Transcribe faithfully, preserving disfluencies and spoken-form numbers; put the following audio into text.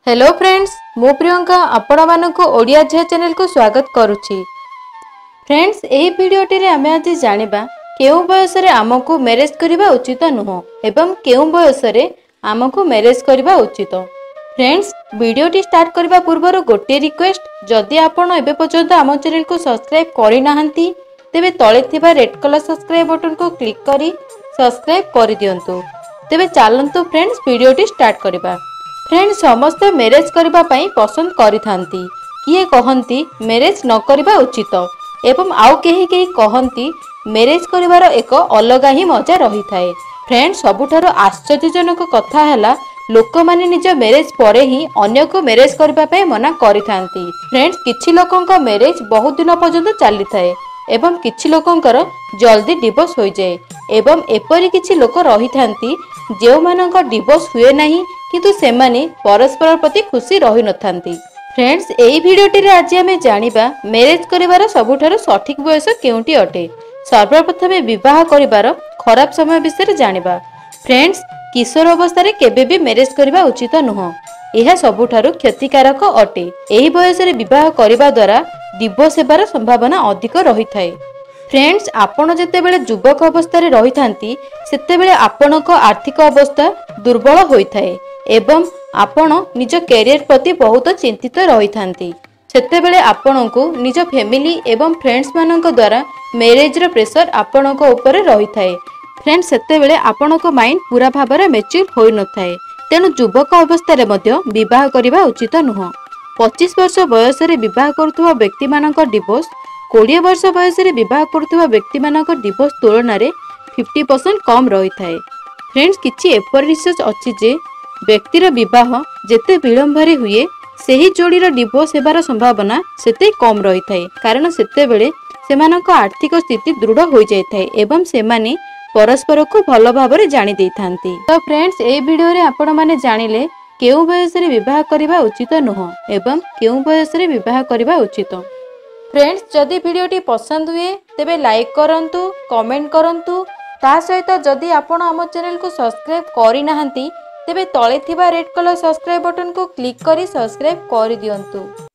Hello friends, मु प्रियंका आपण मानक ओडिया झिया चैनल को स्वागत करुछि। फ्रेंड्स, एही भिडियोटी रे आमे आज जानिबा केउ बयस रे आमको मैरेज करबा उचित नुह एवं केउ बयस रे आमको मैरेज करबा उचित। फ्रेंड्स, वीडियोटी स्टार्ट करबा पूर्व गोटे रिक्वेस्ट, जदि आपण एबे पर्यंत आम चैनल को सब्सक्राइब करि नाहंती तेबे तळे थिबा रेड कलर सब्सक्राइब बटन को क्लिक करी सब्सक्राइब कर दियंतु। तेबे चलंतु फ्रेंड्स वीडियोटी स्टार्ट करबा। फ्रेंड्स, समस्त मैरेज करबा पई पसंद करिथांती। किए कहंती मैरेज न करबा उचित एवं आउ केही केही कहंती मैरेज करिवार एक अलगा ही मजा रही थाए। फ्रेंड्स, सबुठारो आश्चर्यजनक कथा हैला लोक माने निज मैरेज परे ही अन्य को मैरेज करबा पई मना करिथांती। फ्रेंड्स, किछि लोकंक मैरेज बहुत दिन पर्यंत चली थाए एवं किछि लोकंकर जल्दी डिवोर्स होई जाए एवं एपरि किछि लोक रही थांती जेउ मानक डिवोर्स हुए नाही किंतु सेमाने परस्पर प्रति खुशी रही नथांती। फ्रेंड्स, एही भिडियोटी रे आज आमे जानिबा मैरेज करिवार सबुठारो सठिक बयस केउंटी अटे। सर्वप्रथम विवाह करिवार खराब समय विषय जानिबा। फ्रेंड्स, किशोर अवस्था रे केबे भी मैरेज करबा उचित नुह, यह सबुठारो क्षतिकारक अटे। एही बयस रे विवाह करिबा द्वारा डिवोर्स हेबार संभावना अधिक रही थाए। फ्रेंड्स, आपण जेतेबेले युवक अवस्था रे रही थांती सेतेबेले आपणक आर्थिक अवस्था दुर्बल होई थाए एवं आपण निज कैरियर प्रति बहुत चिंतित रही थांती। सेतेबेले आपणको निज फैमिली एवं फ्रेंड्स मानक द्वारा मैरेज रो प्रेशर आपणक ऊपर रही थाए। फ्रेंड्स, सेतेबेले आपणको माइंड पूरा भाबरे मैच्योर होई न थाए, तेनु युवक अवस्था रे मध्य विवाह करिबा उचित नुह। पच्चीस वर्ष बयस रे विवाह करुवा व्यक्ति मानक डिवोर्स बीस वर्ष बयस रे विवाह करुवा व्यक्ति मानक डिवोर्स तुलन रे पचास परसेंट कम रही थाए। फ्रेंड्स, किछि एपर रिसर्च अछि जे व्यक्तिर विवाह जेते विलंबरे हुए सेही जोड़ीर डिवोर्स हेबार संभावना सेते कम रही थाए, कारण सेते बेले सेमानक आर्थिक स्थिति दृढ़ हो जाय थाए एवं सेमाने परस्पर को भल भाबरे जानि दैथांती। तो फ्रेंड्स, ए वीडियो रे आपण माने जानिले केउ बयस रे विवाह करबा उचित नुह एवं केउ बयस रे विवाह करबा उचित। फ्रेंड्स, जदि वीडियोटी पसंद हुए तेबे लाइक करंतु, कमेंट करंतु। ता सहित जदि आपण आम चैनल को सब्सक्राइब करि नाहंती तेबे तळे थिबा रेड कलर सब्सक्राइब बटन को क्लिक करी सब्सक्राइब कर दियंतु।